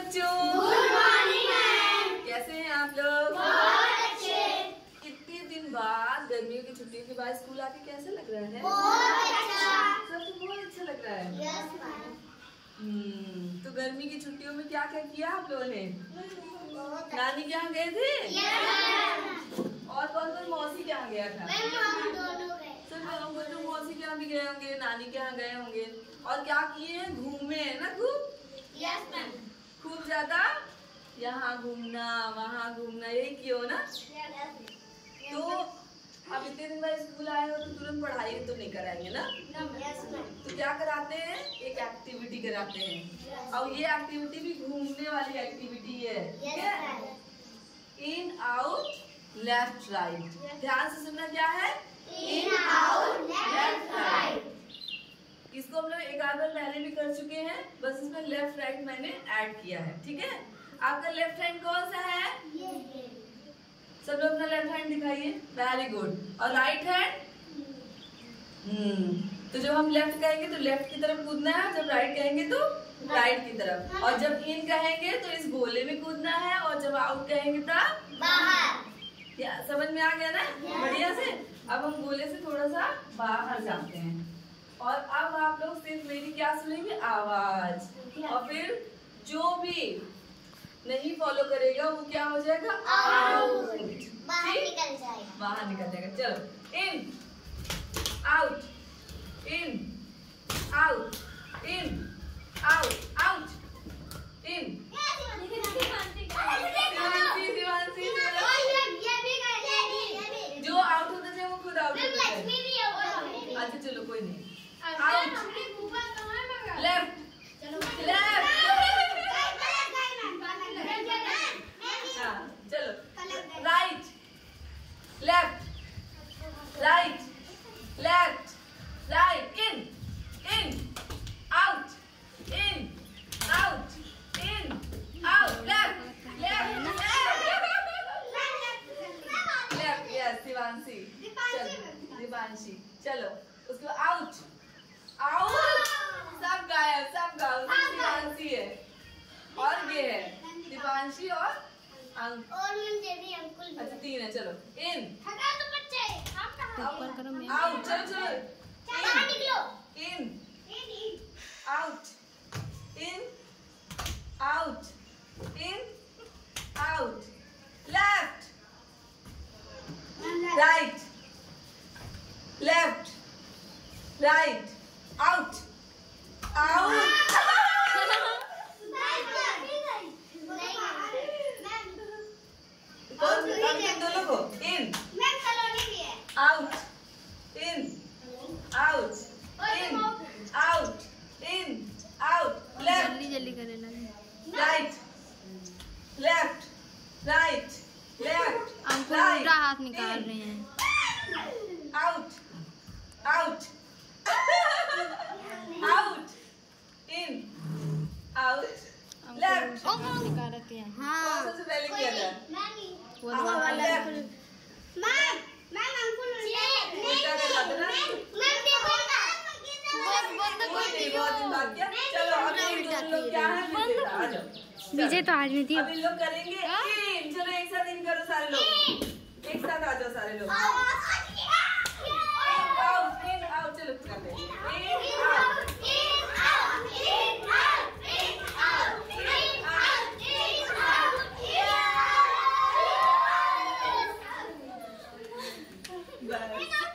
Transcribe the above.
बच्चों, good morning ma'am. कैसे हैं आप लोग? बहुत अच्छे। इतने दिन बाद गर्मियों की छुट्टियों के बाद स्कूल आके कैसा लग रहा है? बहुत अच्छा। सबको बहुत अच्छा लग रहा है। Yes ma'am. तो गर्मी की छुट्टियों में क्या क्या किया आप लोगों ने? नानी के यहाँ गए थे? और कौन कौन मौसी के यहाँ गया था? हम दोनों गए। सब लोग तो मौसी के यहाँ भी गए होंगे, नानी के यहाँ गए होंगे। और क्या किए हैं? घूमे है ना खूब? Yes ma'am. खूब ज्यादा यहाँ घूमना वहाँ घूमना यही किया हो ना? तो अब इतने दिन बाद स्कूल आए हो तो तुरंत पढ़ाई तो नहीं कराएंगे ना? Yes ma'am. तो क्या कराते हैं? एक एक्टिविटी कराते हैं। और ये एक्टिविटी भी घूमने वाली एक्टिविटी है। In out left right. ध्यान से सुनना, क्या है? In out left right. इसको हम लोग एक आध बार पहले भी कर चुके हैं, बस इसमें लेफ्ट राइट मैंने ऐड किया है। ठीक है, आपका लेफ्ट हैंड कौन सा है? सब लोग अपना लेफ्ट हैंड दिखाइए। Very good. और राइट हैंड? तो जब हम लेफ्ट कहेंगे तो लेफ्ट की तरफ कूदना है, जब राइट कहेंगे तो राइट की तरफ। और जब इन कहेंगे तो इस गोले में कूदना है, और जब आउट कहेंगे तो बाहर। क्या समझ में आ गया ना? बढ़िया से। अब हम गोले से थोड़ा सा बाहर जाते हैं, और अब आप लोग सिर्फ मेरी क्या सुनेंगे? आवाज। और फिर जो भी नहीं फॉलो करेगा वो क्या हो जाएगा? आउट। बाहर निकल जाएगा। बाहर निकल जाएगा। चलो, in out, in out, in out, out in. जो आउट होता जाए वो खुद आउट होता है। अच्छा चलो, कोई नहीं। Out, left, left. हाँ चलो, right, left, right, left, right. In out, in out, in out, left, left, left. Yes, Shivanshi. चलो, दीपांशी। चलो, उसको आउट, आउट। सब गायब, सब गायब। शिवांशी है, और ये है दीपांशी और अंकुल। अच्छा, तीन है। चलो, इन ऊपर करो। आउट। चलो चलो, बाहर निकलो। In out, in out, in out, left, right, left, right, out, out. कौन दोनों को? In out, in out, in out, in out, left, जल्दी जल्दी करे ना। Right, left, right, left, uncle उल्टा हाथ निकाल रहे हैं। Out, out, out, in out, left. निकाल रखे हैं। हाँ, सबसे पहले किया था वो वाला लेफ्ट। चलो, विजय तो आज नहीं थी। अभी लोग करेंगे इन। चलो, एक साथ इन करो सारे लोग। एक साथ आ जाओ सारे लोग। Out, in out. चलो करते हैं। इन आउट, बस।